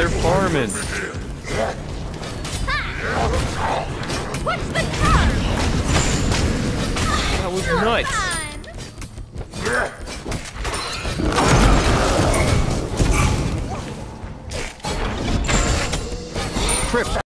they're farming. What's the charge? That was nuts. Trip.